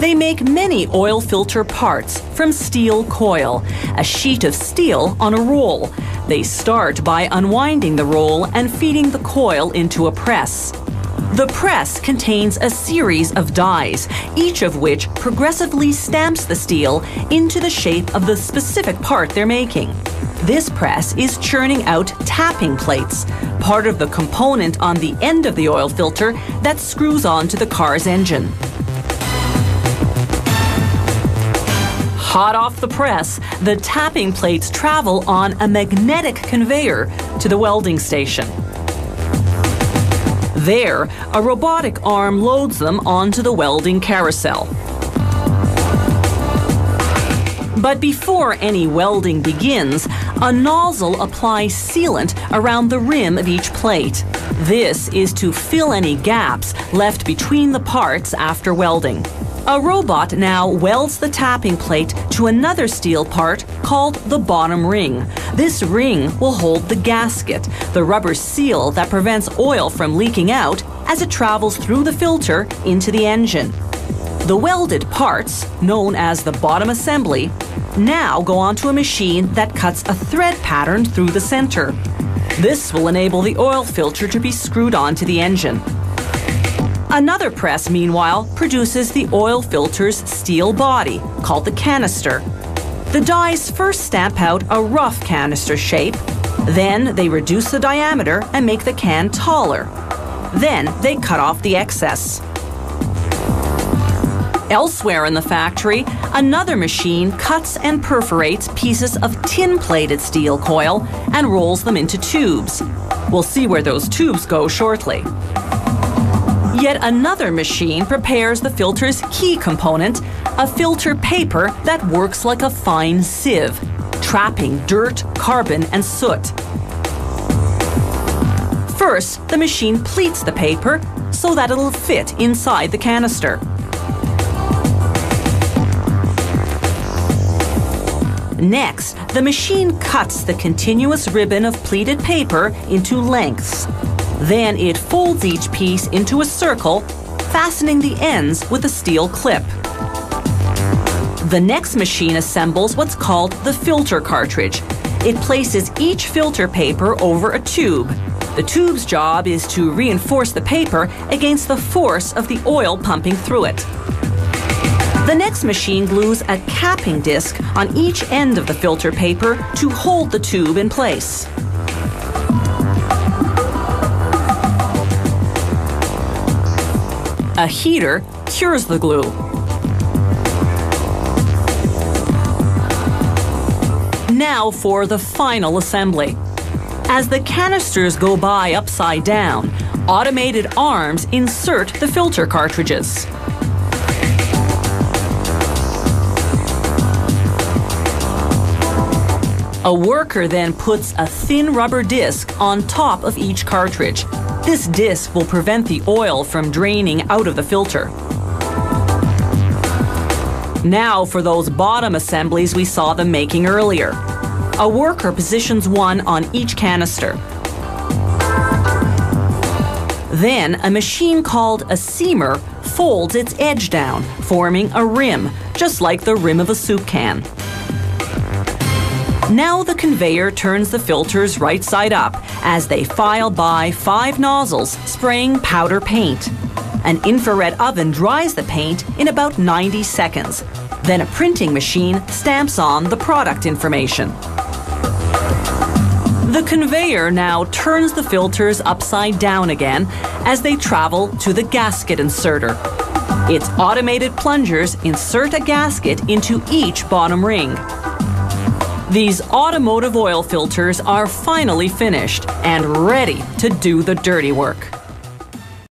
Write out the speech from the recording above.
They make many oil filter parts from steel coil, a sheet of steel on a roll. They start by unwinding the roll and feeding the coil into a press. The press contains a series of dies, each of which progressively stamps the steel into the shape of the specific part they're making. This press is churning out tapping plates, part of the component on the end of the oil filter that screws onto the car's engine. Hot off the press, the tapping plates travel on a magnetic conveyor to the welding station. There, a robotic arm loads them onto the welding carousel. But before any welding begins, a nozzle applies sealant around the rim of each plate. This is to fill any gaps left between the parts after welding. A robot now welds the tapping plate to another steel part called the bottom ring. This ring will hold the gasket, the rubber seal that prevents oil from leaking out as it travels through the filter into the engine. The welded parts, known as the bottom assembly, now go onto a machine that cuts a thread pattern through the center. This will enable the oil filter to be screwed onto the engine. Another press, meanwhile, produces the oil filter's steel body, called the canister. The dies first stamp out a rough canister shape, then they reduce the diameter and make the can taller. Then they cut off the excess. Elsewhere in the factory, another machine cuts and perforates pieces of tin-plated steel coil and rolls them into tubes. We'll see where those tubes go shortly. Yet another machine prepares the filter's key component, a filter paper that works like a fine sieve, trapping dirt, carbon, and soot. First, the machine pleats the paper so that it'll fit inside the canister. Next, the machine cuts the continuous ribbon of pleated paper into lengths. Then it folds each piece into a circle, fastening the ends with a steel clip. The next machine assembles what's called the filter cartridge. It places each filter paper over a tube. The tube's job is to reinforce the paper against the force of the oil pumping through it. The next machine glues a capping disc on each end of the filter paper to hold the tube in place. A heater cures the glue. Now for the final assembly. As the canisters go by upside down, automated arms insert the filter cartridges. A worker then puts a thin rubber disc on top of each cartridge. This disc will prevent the oil from draining out of the filter. Now for those bottom assemblies we saw them making earlier. A worker positions one on each canister. Then a machine called a seamer folds its edge down, forming a rim, just like the rim of a soup can. Now the conveyor turns the filters right side up as they file by 5 nozzles spraying powder paint. An infrared oven dries the paint in about 90 seconds. Then a printing machine stamps on the product information. The conveyor now turns the filters upside down again as they travel to the gasket inserter. Its automated plungers insert a gasket into each bottom ring. These automotive oil filters are finally finished and ready to do the dirty work.